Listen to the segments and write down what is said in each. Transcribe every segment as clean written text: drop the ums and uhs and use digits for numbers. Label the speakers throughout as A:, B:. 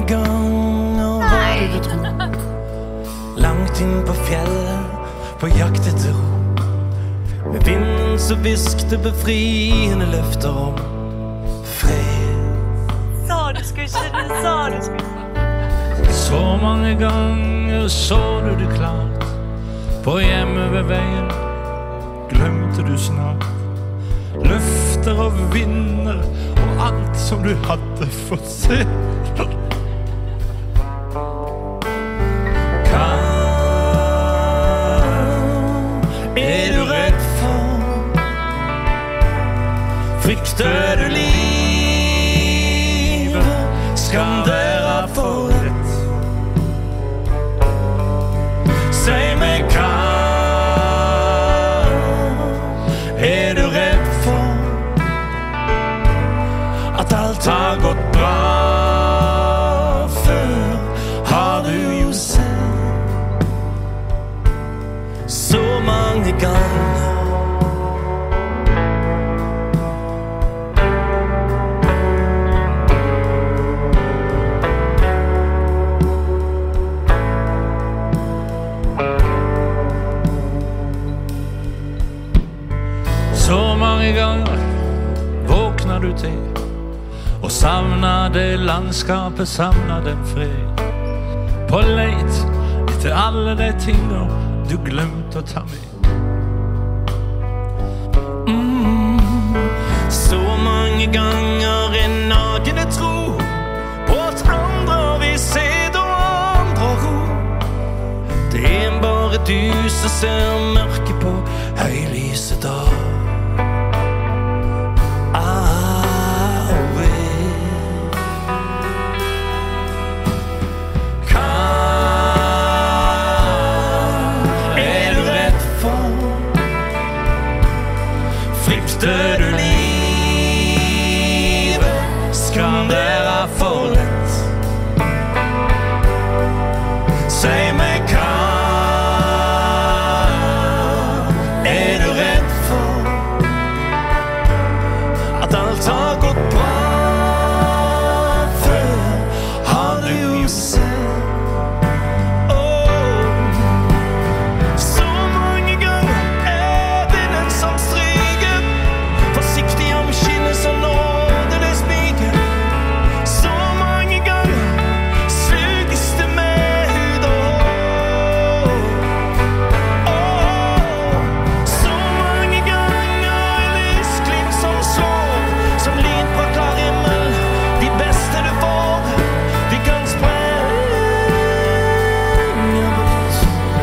A: mange ganger var det du dro langt inn på fjellet på jakt etter ro. Med vinden så viskte befriende løfter om fred.
B: Sa du skulle ikke.
C: Så mange ganger så du det klart på hjemme ved veien. Glemte du snart løfter og vinder og alt som du hadde fått se. Hva er du redd for? Frykter du livet? Skal dere få rett? Si meg hva er du redd for? At alt har gått bra før har du jo sett så mange ganger. Så mange ganger våkner du til og savner det landskapet, savner den fred. På leit etter alle de tinger du glemte å ta med.
A: Så mange ganger en nagende tro på at andre vil se og andre ro. Det er bare du som ser mørke på høylyse dag. Frykter du livet? Skal dere få lett? Si meg hva er du redd for? At alt har gått bra før har du jo sett. Så mange ganger er vinden som stryker forsiktig om skinnet som nåde det spiker. Så mange ganger suges det med hud og hår. Så mange ganger lysglimt som slår som lyn på klar himmel. De beste du får, de kan sprenge bort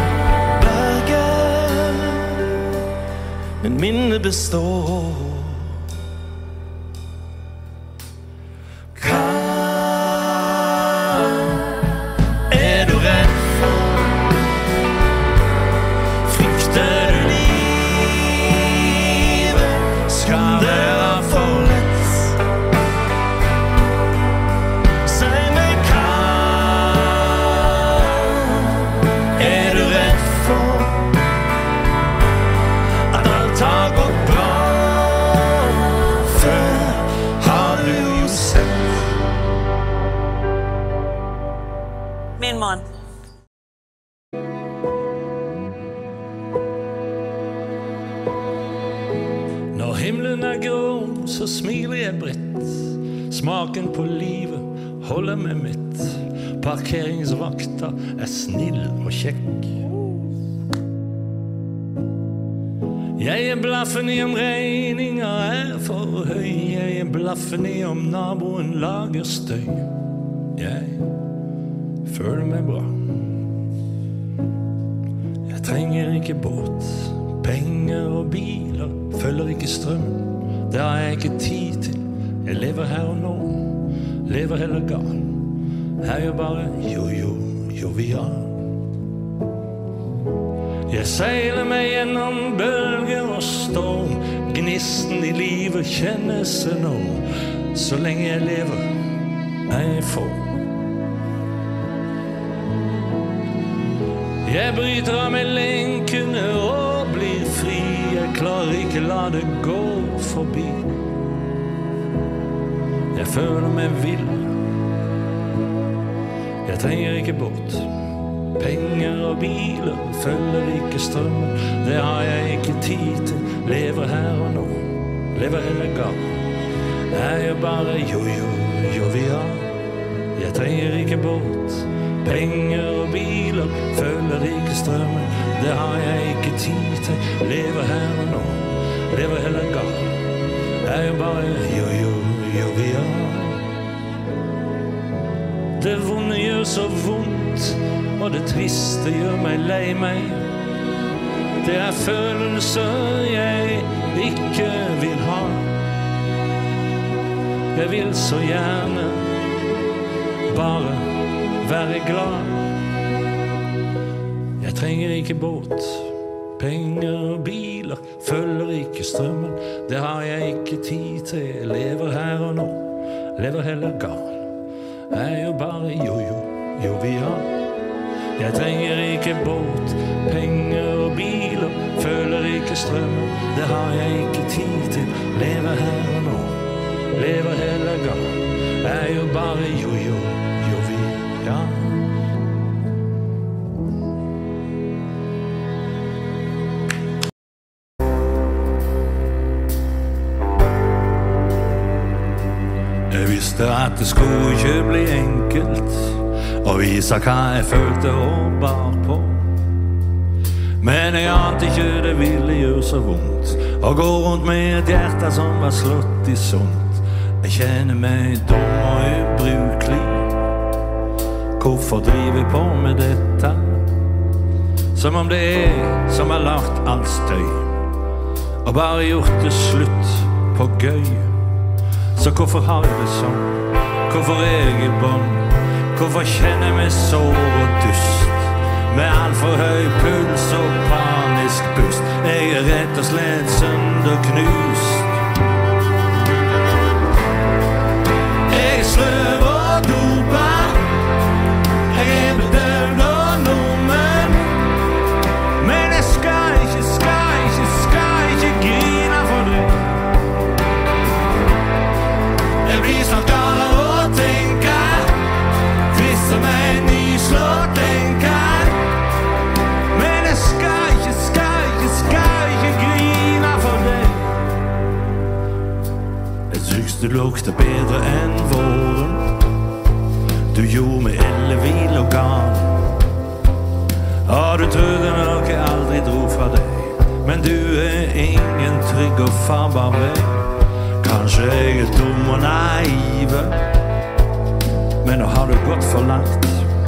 A: berget, men minnet består.
B: Min mann.
C: Når himmelen er grå, så smiler jeg bredt. Smaken på livet holder meg mitt. Parkeringsvakta er snill og kjekk. Jeg er blaffen i om regninga er for høy. Jeg er blaffen i om naboen lager støy. Jeg føler meg bra. Jeg trenger ikke båt, penger og biler, følger ikke strøm. Det har jeg ikke tid til. Jeg lever her og nå, lever heller gal. Her er bare jovial. Jeg seiler meg gjennom bølger og storm. Gnisten i livet kjennes enorm. Så lenge jeg lever, er jeg for. Jeg bryter av med lenkene og blir fri. Jeg klarer ikke la det gå forbi. Jeg føler meg vill. Jeg trenger ikke båt, penger og biler, følger ikke strømmen, det har jeg ikke tid til, lever her og nå, lever heller gal. Jeg er bare jovial. Jeg trenger ikke båt, penger og biler, følger ikke strømmen, det har jeg ikke tid til, lever her og nå, lever heller gal. Jeg er bare jovial. Det vonde gjør så vondt, og det triste gjør meg lei meg. Det er følelser jeg ikke vil ha. Jeg vil så gjerne bare være glad. Jeg trenger ikke båt, penger og biler, følger ikke strømmen, det har jeg ikke tid til, lever her og nå, lever heller gal. Jeg er jo bare jovial. Jeg trenger ikke båt, penger og biler, følger ikke strømmen, det har jeg ikke tid til, lever her og nå, lever heller gal. Jeg er jo bare jovial. Jeg visste at det skulle ikke bli enkelt å vise hva jeg følte og bar på. Men jeg ante ikke det ville gjøre så vondt å gå rundt med et hjerte som var slått i sånt. Jeg kjenner meg dum og ubrukelig. Hvorfor driver jeg på med dette? Som om det er som har lagt all støy og bare gjort det slutt på gøy. Så hvorfor har jeg det sånn? Hvorfor er jeg i bånd? Hvorfor kjenner jeg meg sår og dust? Med alt for høy puls og panisk pust. Jeg er rett og slett sønderknust. Jeg er sløv og dopa. Jeg er bedøvd og nummen. Men jeg skal ikke grine for det. Jeg blir snart gal av å tenke, trist som en nyslått tenker. Men jeg skal ikke grine for det. Jeg syns du lukter bedre enn våren. Du gjorde meg ellevil og gal. Du trodde nok jeg aldri dro fra deg, men du er ingen trygg og farbar vei. Kanskje jeg er dum og naive, men nå har du gått for langt.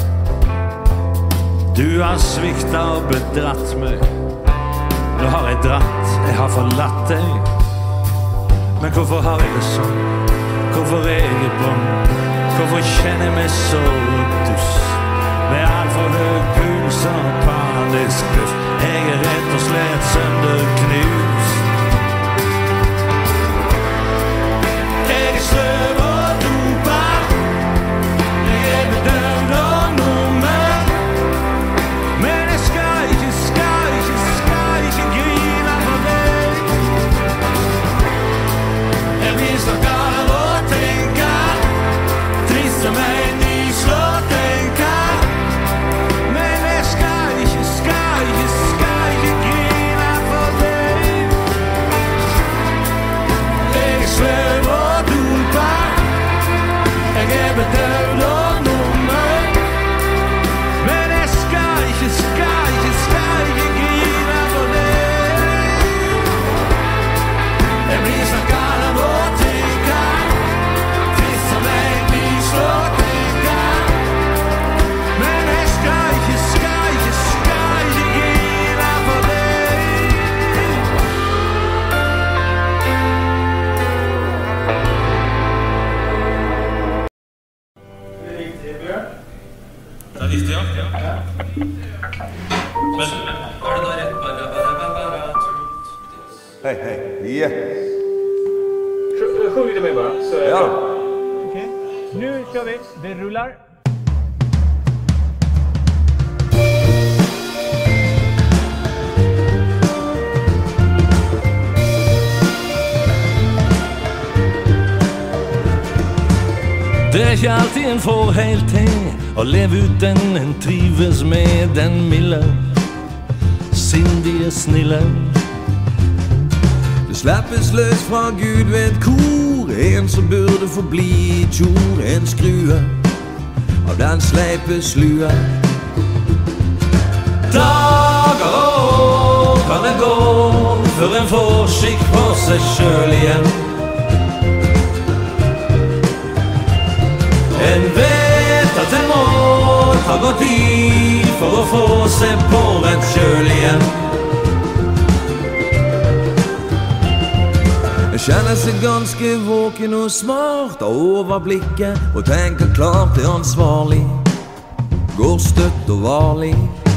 C: Du har sviktet og bedratt meg. Nå har jeg dratt, jeg har forlatt deg. Men hvorfor har jeg det sånn? Hvorfor er jeg i bånd? Hvorfor kjenner jeg meg så dust? Med alt for høy puls og panisk pust. Jeg er rett og slett sønderknust. Sløv og dopa. Jeg er bedøvd og nummen. Men jeg skal ikke grine for deg. Jeg blir så gal av å tenke, trist som en nyslått tenker. Men jeg skal ikke grine for deg. Jeg er sløv og dopa. Jeg er bedøvd og nummen. Men jeg skal ikke grine for deg. Jeg blir så gal av å tenke, trist som en nyslått tenker. Men jeg skal ikke grine for deg.
D: Det er riktig, ja. Men er det da rett bara?
E: Hej, yeah.
F: Sjung lite mer bara. Så
E: Ja.
F: Okej. Nu kör vi. Det rullar.
C: Det ikke alltid en får helt til å leve ut den en trives med, den milde, sindige snille.
G: Det slappes løs fra Gud ved et kor, en som burde forbli i tjor, en skrue av den sleipe slue.
C: Dager og år kan det gå før en får skikk på seg selv igjen. En vet at en må ta godt tid for å få seg på rett kjøl igjen.
G: Jeg kjenner seg ganske våken og smart av overblikket og tenker klart det ansvarlig, går støtt og varlig.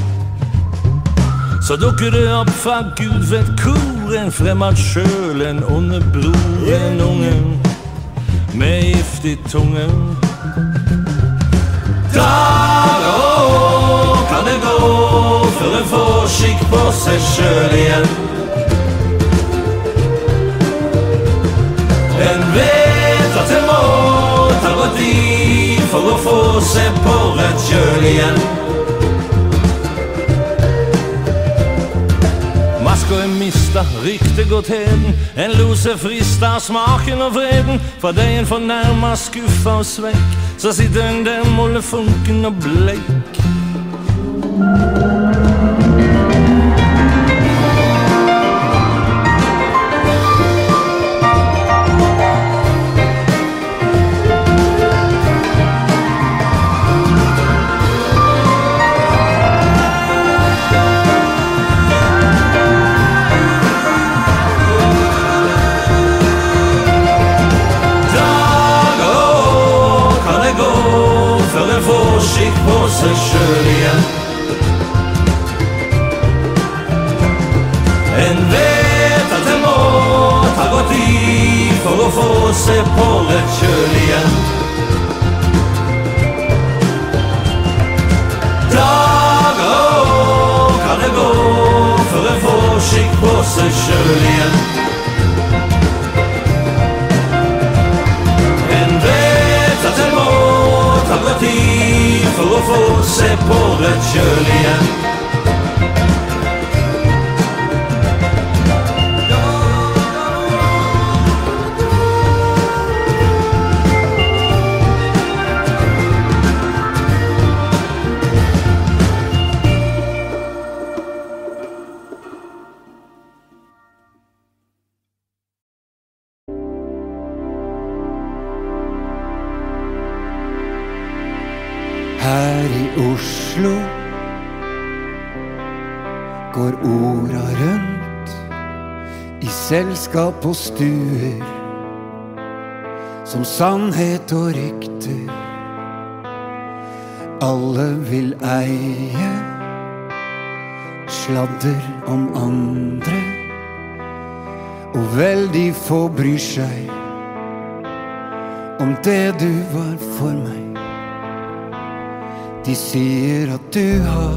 C: Så dukker det opp fra Gud ved et kor, en fremmed sjøl, en onde bror, en unge med giftig tunge. Dager og år kan det gå før en får skikk på seg sjøl igjen. En vet at en må ta godt tid for å få seg på rett kjøl igjen. Masker er mistet, ryktet går til den. En lo seg frista av smaken og vreden. Fra deg en fornærmet, skuffa og svekk, så sitter en der mollefunken og bleik. Skikk på seg selv igjen. En vet at en må ta godt tid for å få seg på rett kjøl igjen. Dager og år kan det gå før en får skikk på seg selv igjen. En vet at en må ta godt tid for å få seg på rett kjøl igjen.
H: Her i Oslo går orda rundt i selskap og stuer, som sannhet og rykter. Alle vil eie sladder om andre, og veldig få bryr seg om det du var for meg. De sier at du har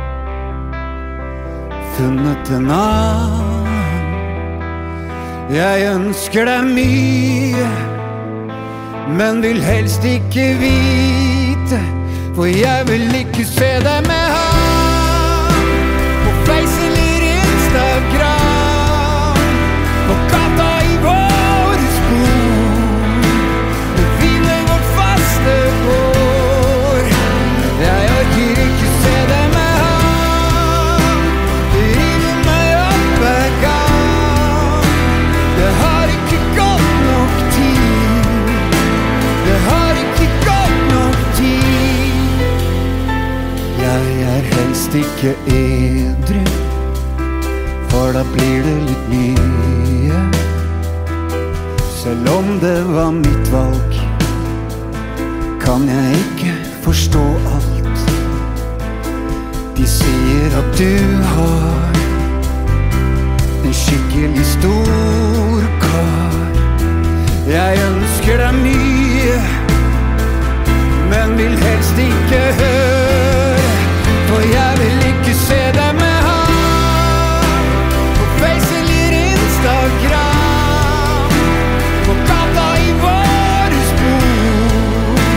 H: funnet en annen. Jeg ønsker deg mye, men vil helst ikke vite, for jeg vil ikke se deg med han på Face eller Instagram, på gata i våre spor, det fine vårt faste år. Jeg orker ikke se deg med han, det river meg opp hver gang. Det har ikke gått nok tid, det har ikke gått nok tid. Jeg er helst ikke edru, for da blir det litt mye. Selv om det var mitt valg, kan jeg ikke forstå alt. De sier at du har en skikkelig stor kar. Jeg ønsker deg mye, men vil helst ikke høre, for jeg vil ikke se deg med han på Face eller Instagram, på gata i våre spor.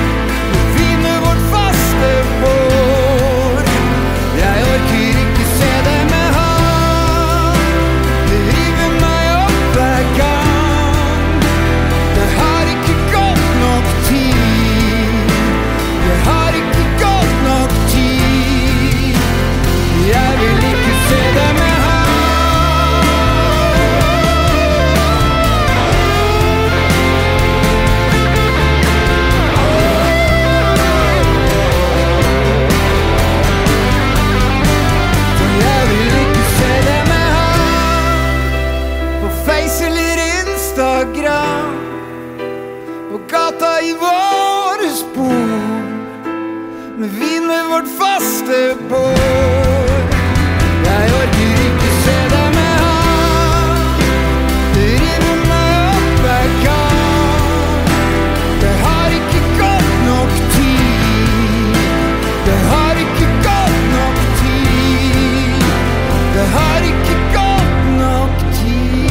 H: gran og gata I våre spor, med vin ved vårt faste bord. Jeg orker ikke se deg med han, det river meg opp hver gang. Det har ikke gått nok tid, det har ikke gått nok tid, det har ikke gått nok tid.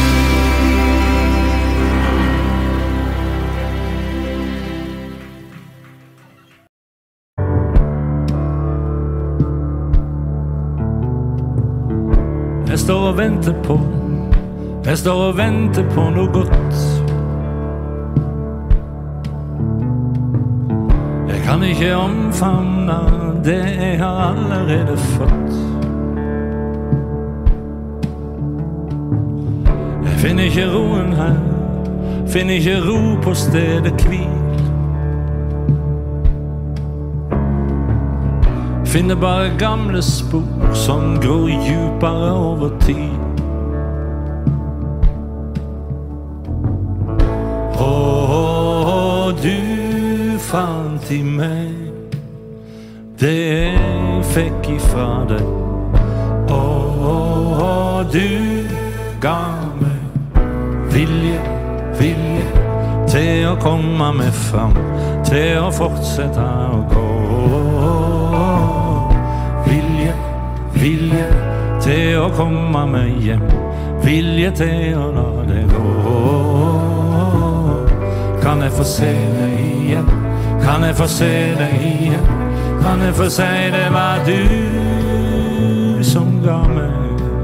C: Jeg står og venter på noe godt. Jeg kan ikke omfavne det jeg har allerede fått. Jeg finner ikke roen her, finner ikke ro på stedet hvil. Finner bare gamle spor som gror djupere over tid. Du fant I meg det jeg fikk ifra deg. Du ga meg vilje til å komme meg fram, til å fortsette å gå. Vilje til å komme meg hjem, vilje til å la det gå. Kan jeg få se deg igjen, kan jeg få se deg igjen, kan jeg få si det var du som ga meg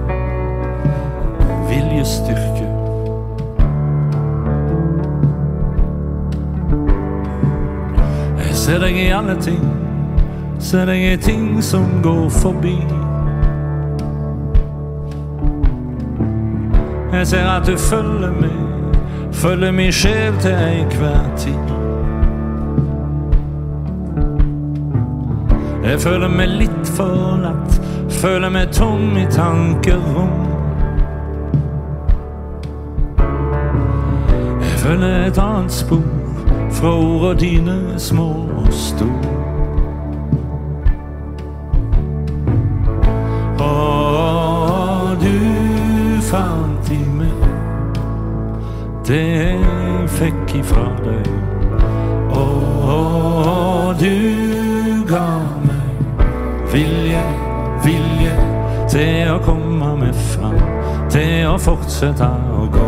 C: viljestyrke. Jeg ser deg I alle ting, ser deg I ting som går forbi. Jeg ser at du følger min sjel til hver tid. Jeg føler meg litt forlatt, føler meg tom I tankerom. Jeg føler et annet spor fra ordene dine små og store. Fant I meg det jeg fikk ifra deg. Du ga meg vilje til å komme meg fram, til å fortsette å gå.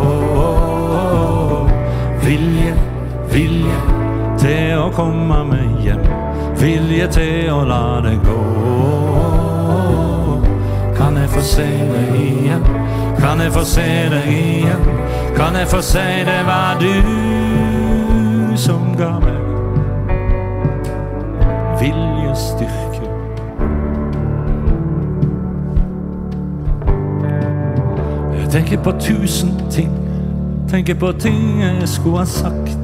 C: Vilje til å komme meg hjem, vilje til å la det gå. Kan jeg få se deg igjen, kan jeg få se deg igjen, kan jeg få si det var du som ga meg viljestyrke. Jeg tenker på 1000 ting, tenker på ting jeg skulle ha sagt.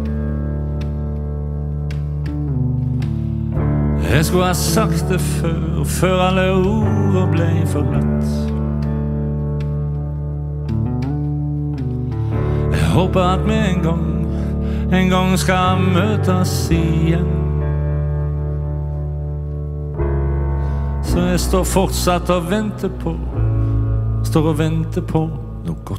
C: Jeg skulle ha sagt det før alle ord ble forlatt. Jeg håper at vi en gang skal møtes igjen. Så jeg står fortsatt og venter på noe godt.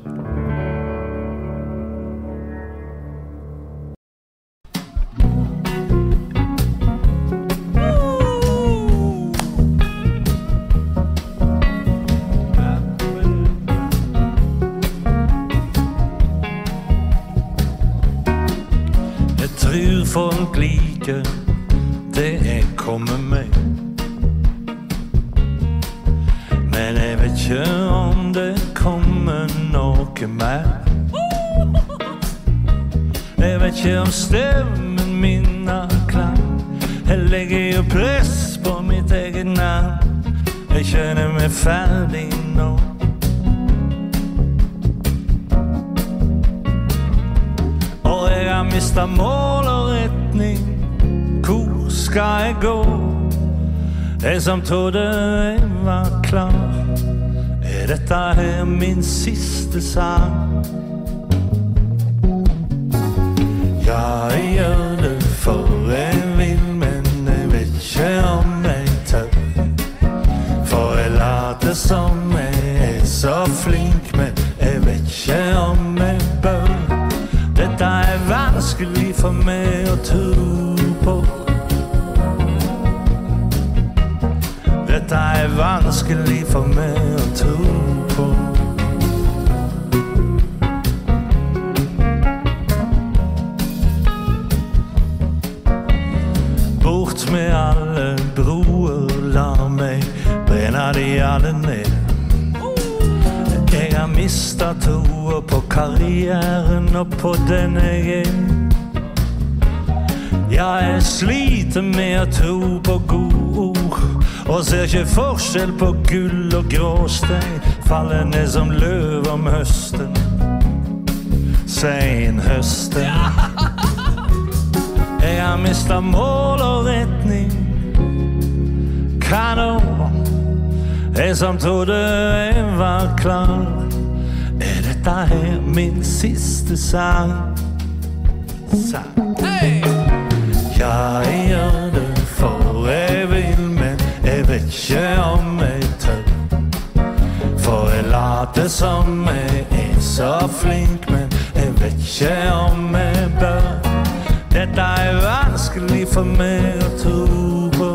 C: Folk liker det jeg kommer med, men jeg vet ikke om det kommer noe mer. Jeg vet ikke om stemmen min har klang, jeg legger jo press på mitt eget navn. Jeg kjenner meg ferdig nå. Og jeg har mistet mål og retning. Hvor skal jeg gå? Jeg som trodde jeg var klar, er dette her min siste sang? Ja, jeg gjør det for jeg vil, men jeg vet ikke om jeg tør. For jeg later som jeg er så flink, men jeg vet ikke om jeg bør. Dette er vanskelig for meg å tro på. Dette er vanskelig for meg å tro på. Bort med alle broer, la meg brenne de alle ned. Jeg har mistet troen på karrieren og på den jeg er. Ja, jeg sliter med å tro på gode ord, og ser ikke forskjell på gull og gråstein. Faller ned som løv om høsten, sen høsten. Jeg har mistet mål og retning. Hva nå? Jeg som trodde jeg var klar. Er dette her min siste sang?
H: Hey!
C: Ja, jeg gjør det for jeg vil, men jeg vet ikke om jeg tør. For jeg later som jeg er så flink, men jeg vet ikke om jeg bør. Dette er vanskelig for meg å tro på.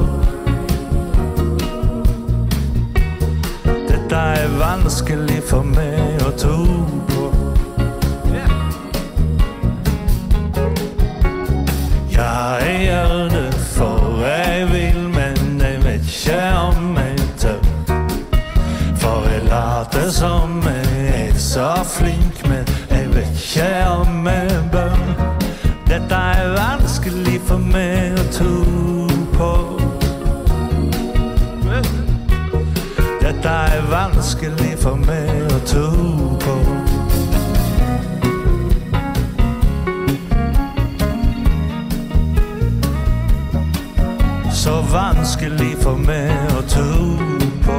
C: Dette er vanskelig for meg å tro på. Ja, jeg gjør det for jeg vil, men jeg vet ikke om jeg tør. For jeg later som jeg er så flink, men jeg vet ikke om jeg bør. Dette er vanskelig for meg å tro på. Dette er vanskelig for meg å tro på. Så vanskelig for meg å tro på.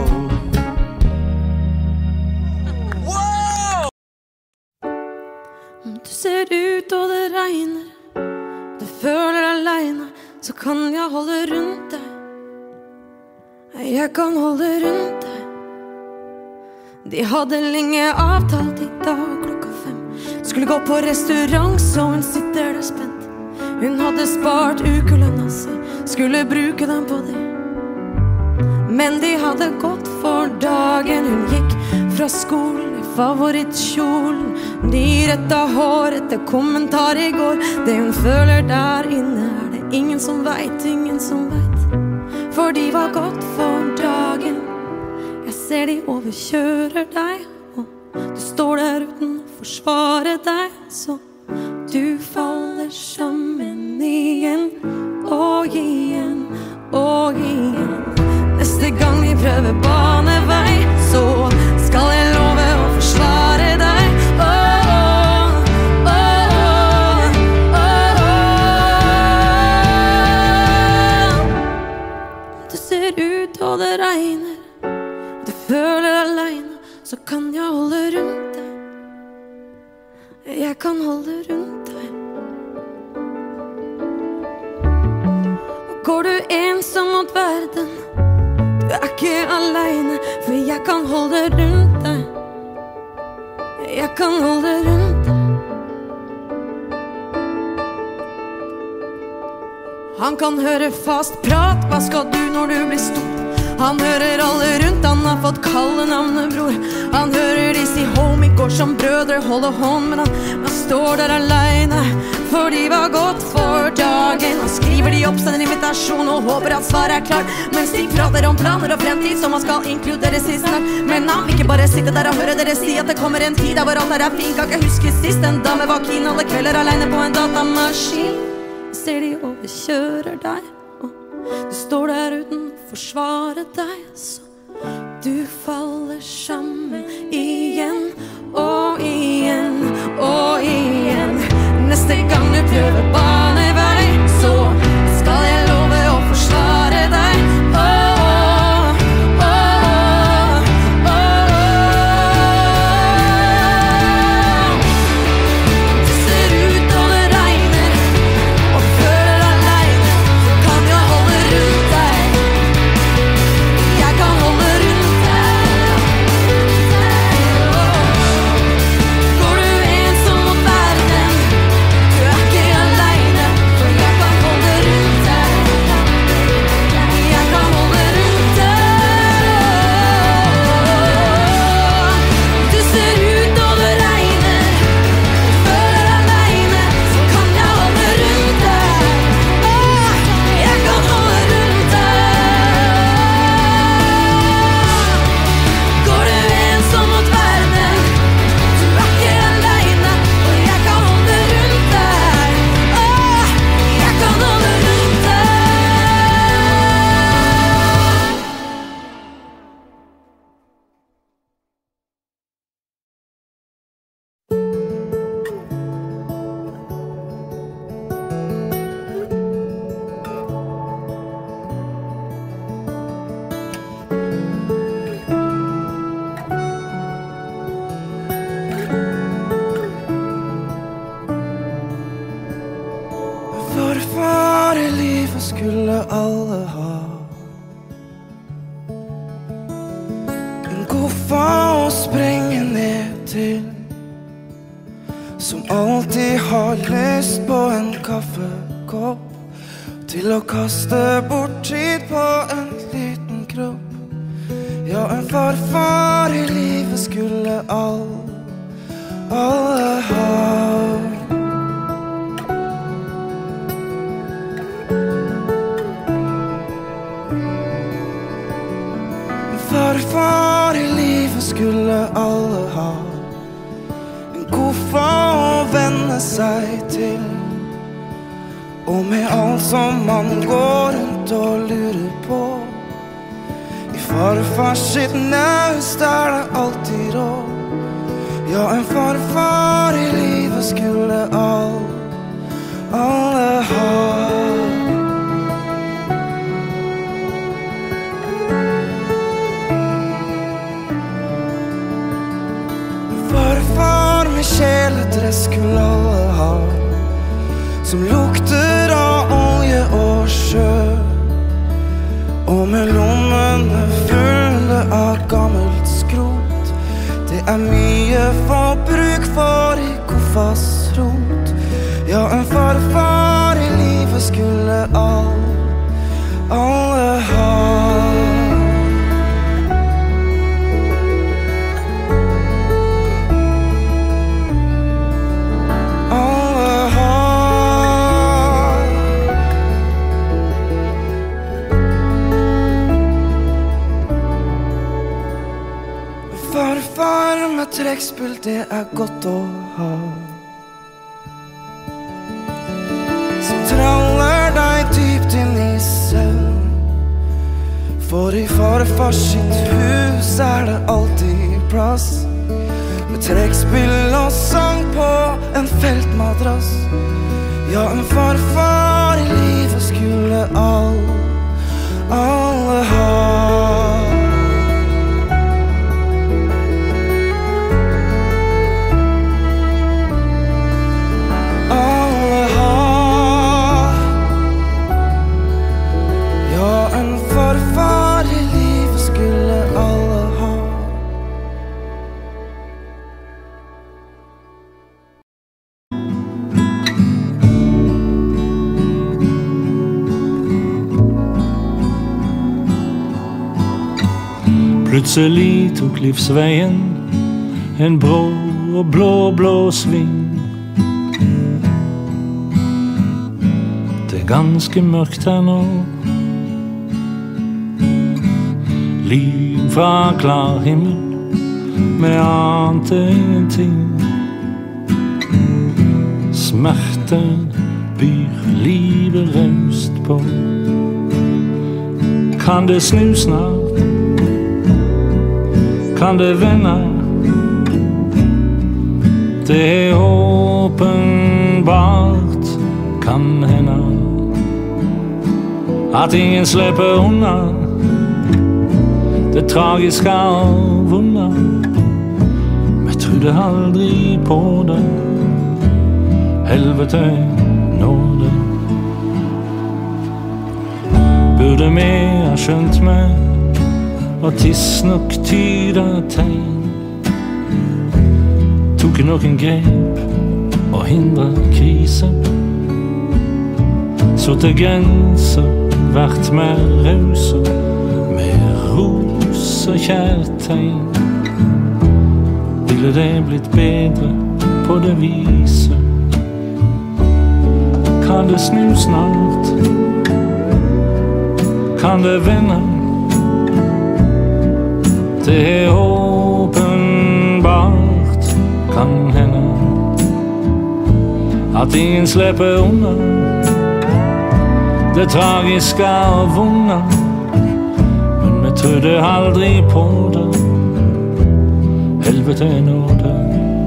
I: Du ser ut og det regner, du føler deg alene, så kan jeg holde rundt deg. Jeg kan holde rundt deg. De hadde lenge avtalt I dag klokka 5. Skulle gå på restaurant, så hun sitter der spent. Hun hadde spart ukelønna si, skulle bruke den på det. Men de hadde gått for dagen. Hun gikk fra skolen I favorittkjolen, nyretta hår etter kommentar I går. Det hun føler der inne det ingen som vet, ingen som vet. For de var gått for dagen. Jeg ser de overkjører deg, og du står der uten å forsvare deg. Så du faller sammen igjen, og igjen, og igjen. Neste gang vi prøver banevei, så skal jeg love å forsvare deg. Du ser ut og det regner, du føler deg alene, så kan jeg holde rundt deg. Jeg kan holde rundt deg. Går du ensom mot verden, du ikke alene, for jeg kan holde rundt deg. Jeg kan holde rundt deg. Han kan høre fast prat, hva skal du når du blir stor? Han hører alle rundt, han har fått kalle navnet bror. Han hører de si homie, går som brødre, holder hånd med han. Han står der alene, for de var gått for dagen. Han skriver de opp, sender invitasjon og håper at svaret klart. Mens de prater om planer og fremtid som han skal inkluderes I snart. Men han vil ikke bare sitte der og høre dere si at det kommer en tid der hvor alt her fint. Kan ikke huske sist en dame var keen alle kvelder alene på en datamaskin. Ser de overkjører deg, og du står der uten å forsvare deg. Så du faller sammen igjen, og igjen, og igjen. Neste gang du prøver banevei, så skal jeg love å forsvare deg.
H: skulle alle ha. En koffa å sprenge ned til, som alltid har lyst på en kaffekopp, til å kaste bort tid på en liten kropp. Ja, en farfar i livet skulle alle ha. En farfar i livet skulle alle ha. En koffa å vende seg til, og med alt som man går rundt og lurer på. I farfars sitt naust det alltid råd. Ja, en farfar i livet skulle alle ha. En farfar med kjeledress skulle alle ha, som lukter av olje og sjø, og med lommene fulle av gammelt skrot. Det mye for bruk for i koffas rot. Ja, en farfar i livet skulle alle ha. Trekkspill, det godt å ha, som traller deg dypt inn i søvn. For i farfars sitt hus det alltid plass, med trekkspill og sang på en feltmadrass. Ja, en farfar i livet skulle alle ha.
C: Plutselig tok livsveien en brå og blå sving. Det ganske mørkt her nå, lyn fra klar himmel, med ante ingenting. Smerte byr livet raust på. Kan det snu snart? Kan det vende? Det åpenbart kan hende at ingen slipper unna det tragiske av unna. Vi trodde aldri på det, helvete når det. Burde vi ha skjønt meg og tidsnok tyda tegn, tok noen grep og hindra krise, så til grenser vært mer rause, med ros og kjærtegn. Ville det blitt bedre på det viset? Kan det snu snart? Kan det vende? Det åpenbart kan hende at ingen slipper unna det tragiske av unna. Men vi trodde aldri på det, helvete når det.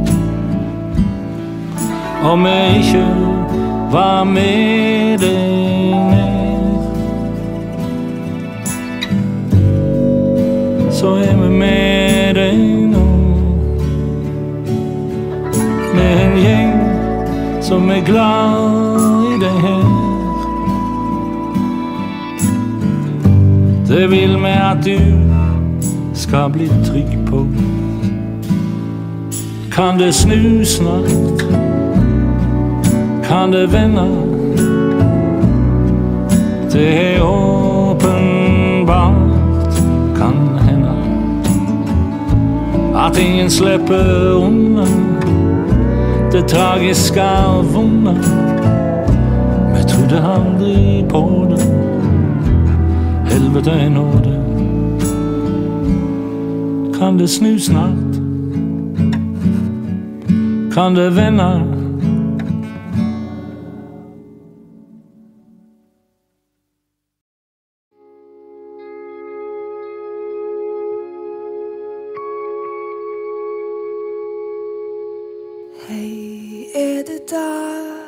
C: Om vi ikke var med deg ned, så vi med deg nå. Med en gjeng som glad i deg her, Det vil vi at du skal bli trygg på. Kan det snu snart? Kan det vende? Det er åpenbart kan hende at ingen slipper unna det tragiske vonde. Vi trodde aldri på det. Helvete er nåde. Kan det snu snart? Kan det vende?
I: Hei, er det der?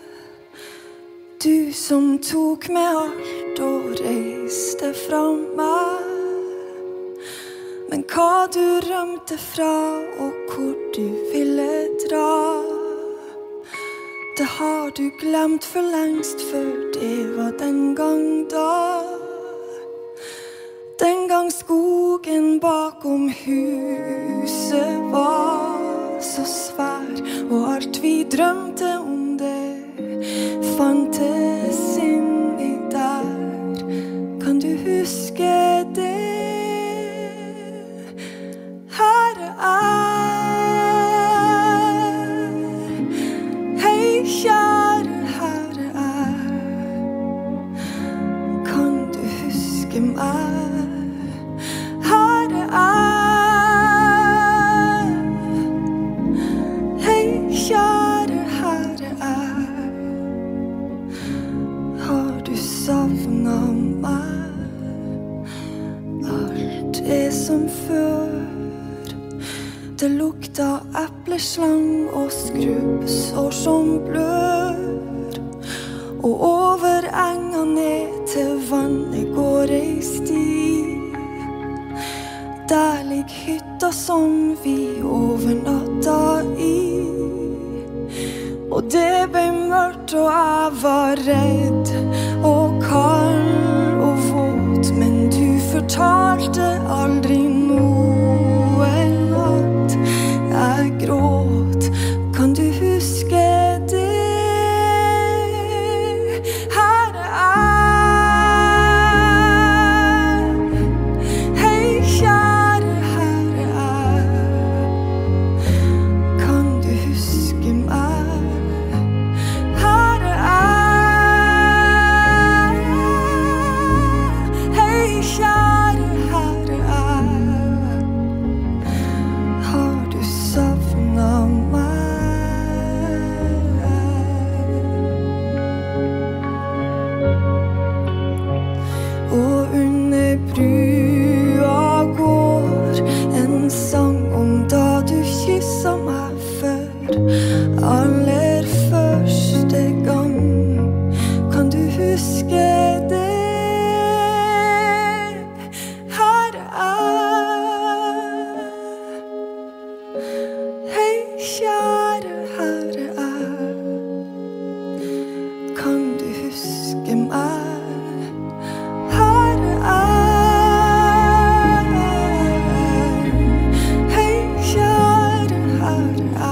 I: Du som tok med alt og reiste fra meg. Men hva du rømte fra og hvor du ville dra, det har du glemt for lengst, for det var den gang da. Den gang skogen bakom huset var så svær, og alt vi drømte om det fantes inni der. Kan du huske det? Her hei kjære, her kan du huske meg? Her hei kjære, her har du savnet meg? Alt er som før. Det lukta epleslang og skrubbsår som blør. Og over enga ned til vannet går ei sti. Der ligger hytta som vi overnatta i. Og det ble mørkt og jeg var redd og kald og våt. Men du fortalte aldri noe natt. Jeg gråt, kan du huske det? Her hei kjære, her kan du huske meg? Her hei kjære, her har du savnet meg? Og under brua går en sang om da du kysset meg for aller første gang. Kan du huske det? Her hei kjære, her kan du huske meg? Her hei kjære, her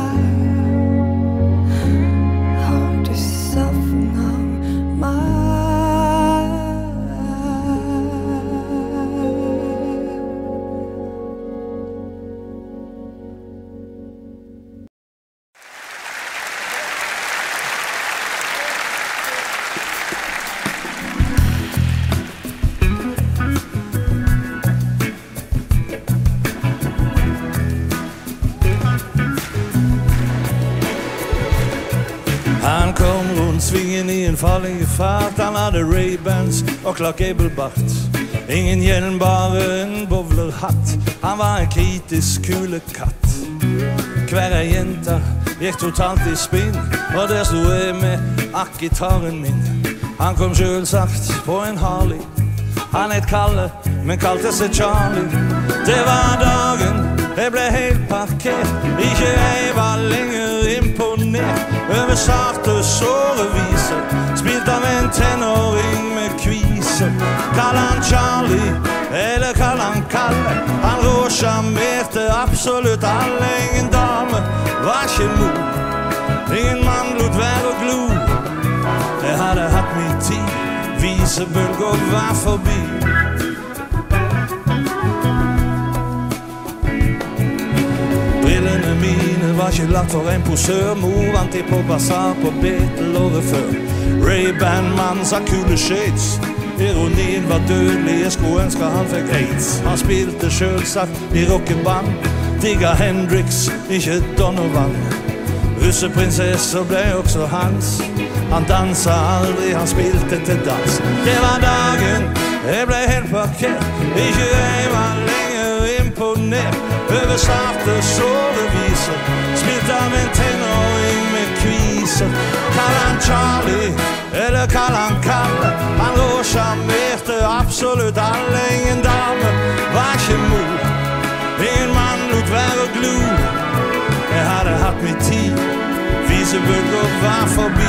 I: har du savnet meg?
C: Han kom rundt svingen i en farlig fart. Han hadde Ray-Bans og Clark Gable-bart. Ingen hjelm, bare en bowlerhatt. Han var en kritisk kule katt. Hver ei jenta gikk totalt i spinn, og der sto jeg med akkitaren min. Han kom selvsagt på en Harley. Han het Kalle, men kalte seg Charlie. Det var dagen jeg ble helt parkert. Ikke jeg var lenger imponert over sarte såre viser, spilt av en tenåring med kviser.
A: Kall han Charlie, eller kall han Kalle. Han råsjarmerte absolutt alle. Ingen dame var ikke mor, ingen mann lot være å glo. Jeg hadde hatt min tid, visebølger var forbi. Brillene mine var ikke lagt for en posør. Mor vant de på basar på Betel året før. Ray-Ban-mann sa kule shades. Ironien var dødelig, jeg skulle ønske han fikk AIDS. Han spilte selvsagt i rockeband. Digga Hendrix, ikke Donovan. Russeprinsesser ble også hans. Han dansa aldri, han spilte til dans. Det var dagen, jeg ble helt parkert. Ikke jeg var lenger imponert over sarte soveviser, spilt av en tenåring med kviser. Kall han Charlie, eller kall han Kalle. Han råsjarmerte absolutt alle. Ingen dame var ikke mor, ingen mann lot være å glo. Jeg hadde hatt min tid, visebølger var forbi.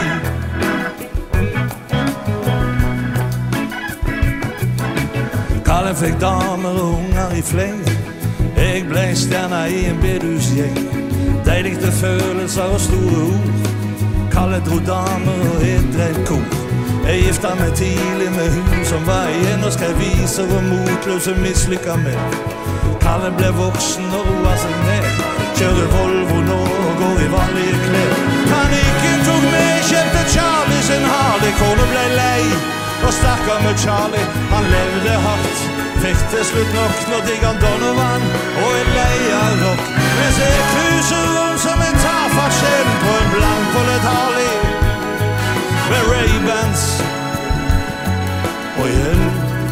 A: Kalle fikk damer og unger i fleng. Jeg ble stjerna i en bedhusgjeng. Deiligte følelser og store ord. Kalle dro damer og et drev kor. Jeg gifta meg tidlig med hun som var igjen og skrev viser og motløse mislykka med. Kalle ble voksen og roa seg ned. Kjører Volvo nå og går i vanlige klær. Panikken tok meg, kjøpte Charlie sin Harley. Kone ble lei og stakkar med Charlie. Han levde hardt, fikk til slutt nok. Nå digger han Donovan og er lei av rock. Mens jeg kruser rundt som en tafatt skjell på en blankfollet Harley med Ray-Bans og hjelm.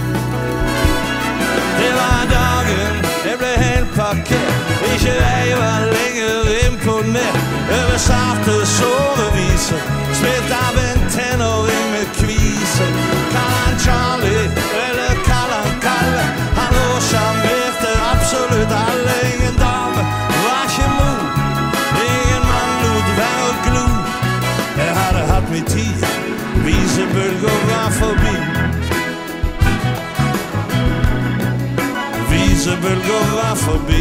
A: Det var dagen, jeg ble helt parkert. Ikke jeg var lenger imponert over sarte soveviser, spilt av en tenåring med kviser. Kall han Charlie, eller kall han Kalle. Han råsjarmerte absolutt alle. Ingen dame var ikke mor, ingen mann lot være å glo. Jeg hadde hatt min tid, visebølger var forbi. Visebølger var forbi.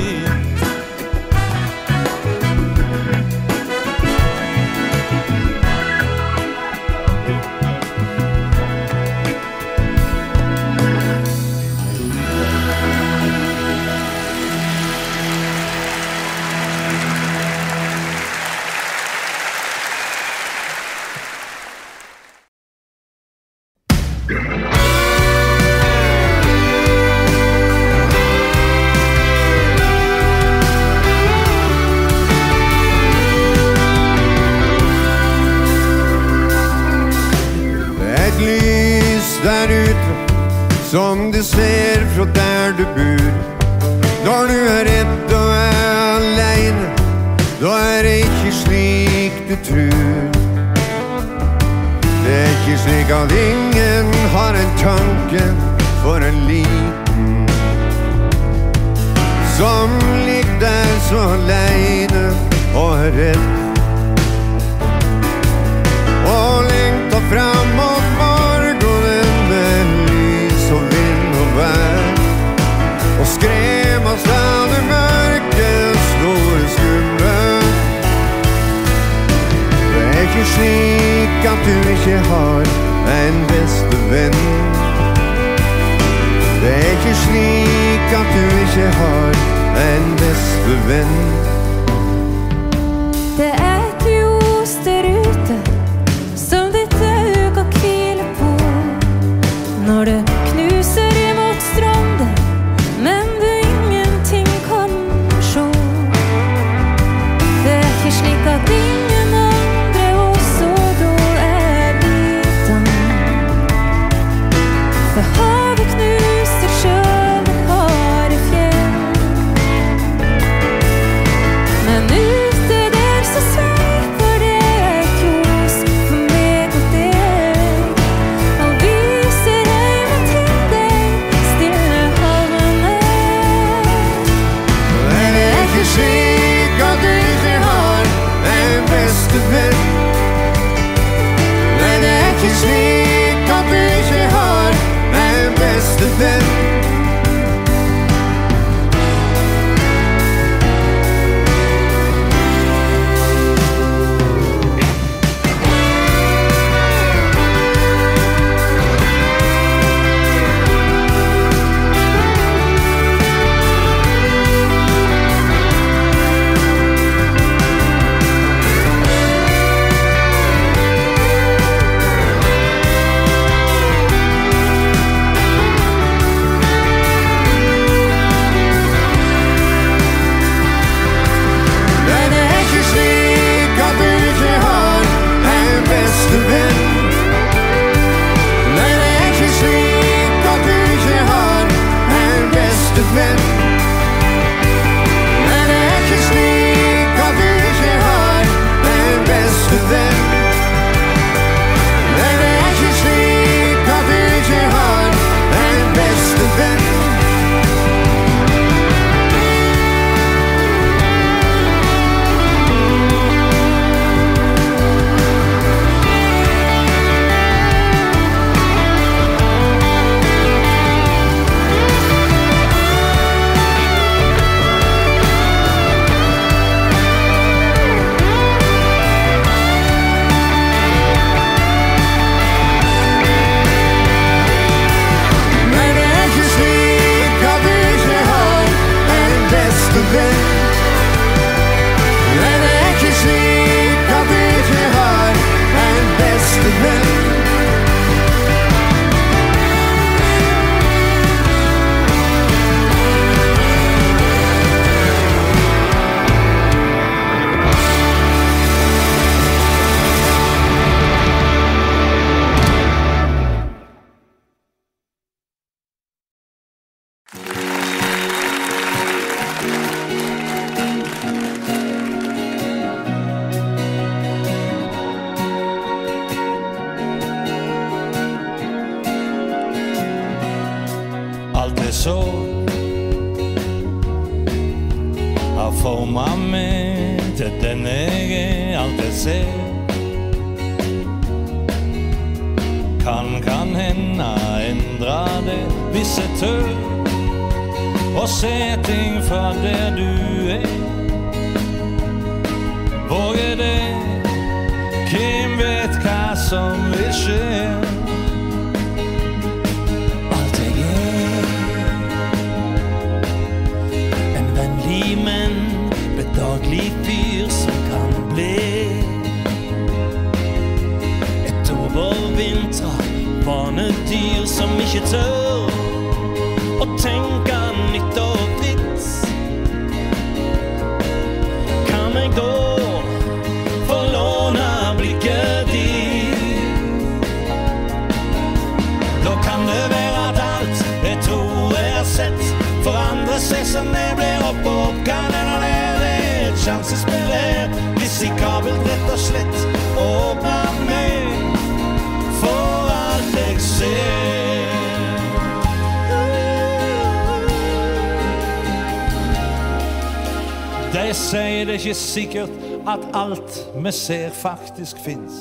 H: Som du ser fra der du bor. Når du er redd og er alene, da er det ikke slik du tror. Det er ikke slik at ingen har en tanke for en liten som ligger der så alene og er redd og lengter fram mot morgenen med og vind og vær og skremast av det mørke store skumle. Det er ikke slik at du ikke har en beste venn. Det er ikke slik at du ikke har en beste venn.
I: Det er et ljos der ute som ditt øye kan hvile på når det knuser imot stranden, men du ingenting kan se. Det er ikke slik at ingen andre også da er liten. For havet knuser sjøen harde fjell.
C: så har formet meg til den jeg alt jeg ser. Kan hende endre det hvis jeg tør og se ting fra der du våger det, hvem vet hva som vil skje. Alt jeg en vennlig, men bedaglig fyr som kan bli et overvintra barnedyr som ikke tør å tenke nytt og fritt. Kan jeg da få låne blikket ditt? Da kan det være at alt jeg tror jeg har sett forandre seg som jeg blir opp og opp. Kan jeg nå lære et sjansespill her, risikabelt rett og slett, åpne meg for alt jeg ser. De sier det ikke sikkert at alt vi ser faktisk finnes.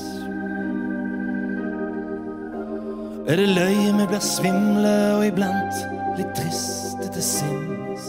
C: Er det løye vi blir svimle og iblant litt triste til sinns?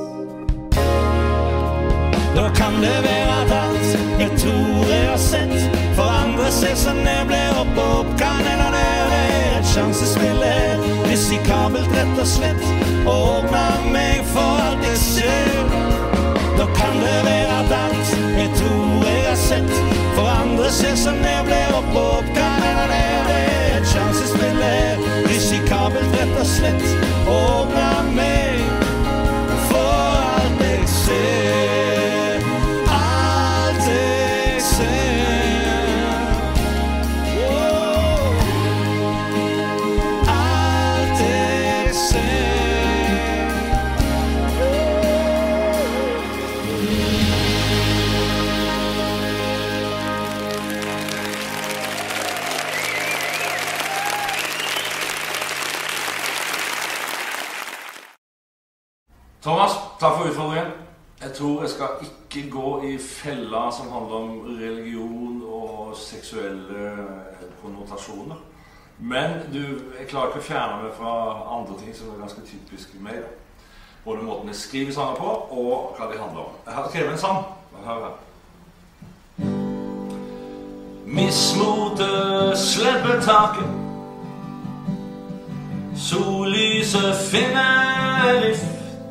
C: Da kan det være at alt jeg tror jeg har sett forandre seg som jeg blir opp og opp. Kan jeg la det være et sjansespill her, risikabelt rett og slett, åpne meg for alt jeg ser. Da kan det være at alt jeg tror jeg har sett forandre seg som jeg blir opp og opp. Kan jeg la det være et sjansespill her, risikabelt rett og slett, åpne meg for alt jeg ser. Alt jeg ser. Alt jeg ser.
J: Thomas, takk for utfordringen. Jeg tror jeg skal ikke gå i fella som handler om religion og seksuelle konnotasjoner. Men jeg klarer ikke å fjerne meg fra andre ting som ganske typisk meg. Både måten jeg skriver sanger på, og hva de handler om. Jeg har skrevet en sang. Hør her. Mismotet slipper taket. Sollyset finner lift.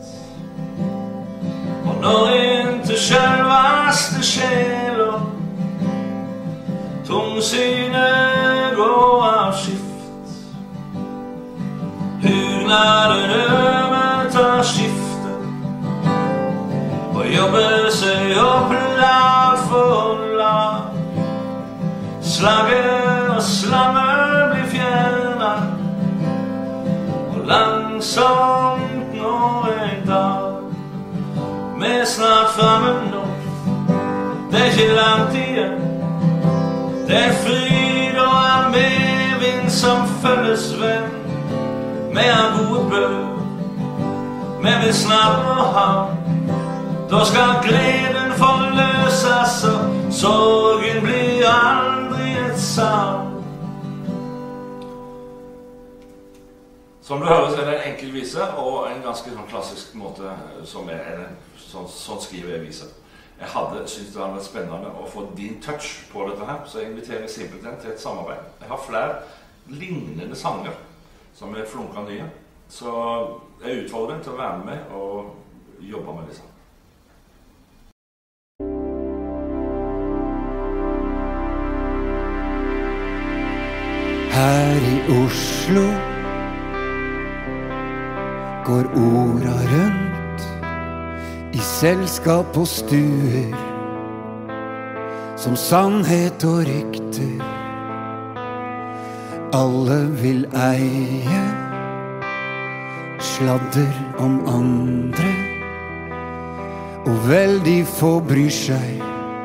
J: Og når inte självaste själer tungsynet går av skift, hugnaden övertar skiftet og jobber seg opp lag for lag. Slagget og slammet blir fjernet, og langsomt når en dag vi snart fremme nå. Det ikke langt igjen. Det fryd og medvind som følges venn. Vi har gode bød, vi vil snart nå ha. Da skal gleden forløses, og sorgen blir aldri et savn. Som du hører, så er det en enkel vise, og en ganske klassisk måte som sånn skriver jeg viser. Jeg syntes det hadde vært spennende å få din touch på dette her, så jeg inviterer simpelthen til et samarbeid. Jeg har flere lignende sanger som er flunka nye, så jeg utfordrer dem til å være med og jobbe med disse.
H: Her i Oslo går orda rundt i selskap og stuer, som sannhet og rykter. Alle vil eie sladder om andre, og veldig få bryr seg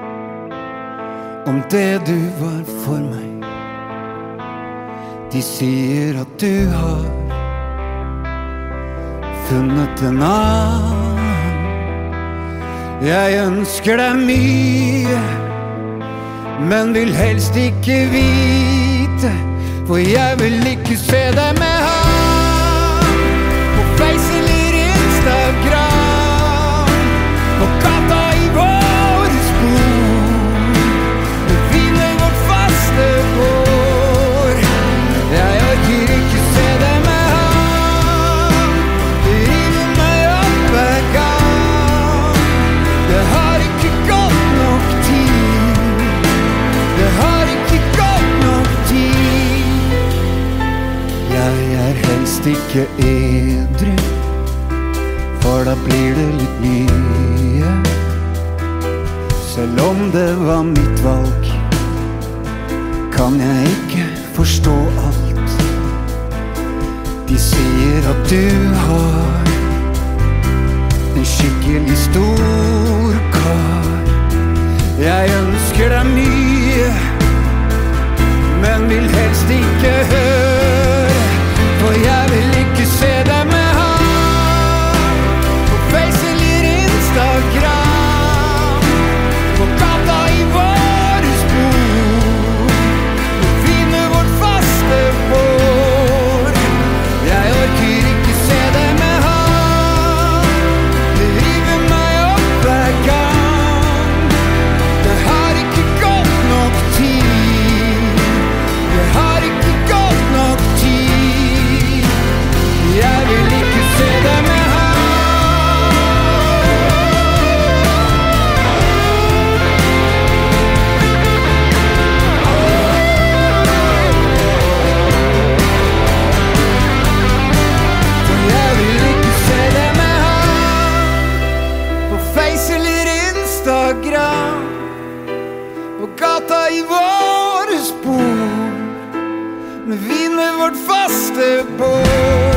H: om det du var for meg. De sier at du har funnet en annen. Jeg ønsker deg mye, men vil helst ikke vite, for jeg vil ikke se deg med han på Face eller Instagram, på gata i våre spor, med finner vårt faste år. Jeg orker ikke se deg med han, det river meg opp hver gang. Det har ikke gått nok tid, det har ikke gått nok tid. Jeg helst ikke edru, for da blir det litt mye. Selv om det var mitt valg, kan jeg ikke forstå alt. De sier at du har en skikkelig stor kar. Jeg ønsker deg mye, men vil helst ikke høre, for jeg vil ikke se deg med han på Face eller Instagram, på gata i våre spor, med finner vårt faste år. Jeg orker ikke se deg med han, det river meg opp hver gang. Det har ikke gått nok tid, det har ikke gått nok tid. Jeg vil ikke se deg med han. For jeg vil ikke se deg med han på Face eller Instagram, på gata i våre spor, med vin med vårt faste bål.